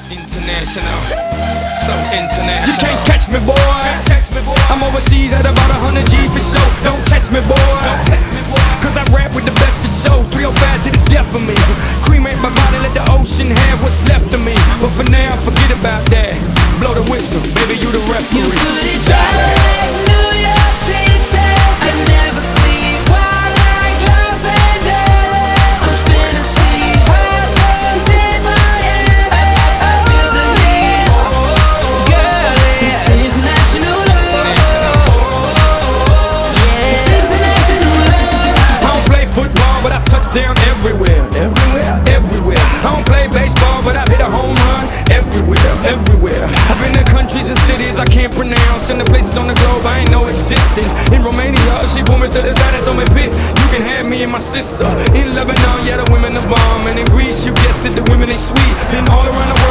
International, so international. You can't catch me, boy. I'm overseas at about 100 G for show. Don't test me, boy. Cause I rap with the best for show. 305 to the death of me. Cremate my body, let the ocean have what's left of me. But for now, forget about that. Blow the whistle, baby, you the referee. You put it down like New York City. I never sleep wild like Los Angeles. I'm spinning sleep hard in Miami. I feel the need, girl. It's international love. It's international love. I don't play football, but I've touched down everywhere. Everywhere. I don't play baseball, but I've hit a home run everywhere. I've been to countries and cities I can't pronounce, and the places on the globe I ain't know existed. In Romania, she pulled me to the side and told me, "Pit, you can have me and my sister." In Lebanon, yeah, the women are bomb, and in Greece, you guessed it, the women they sweet. Been all around the world.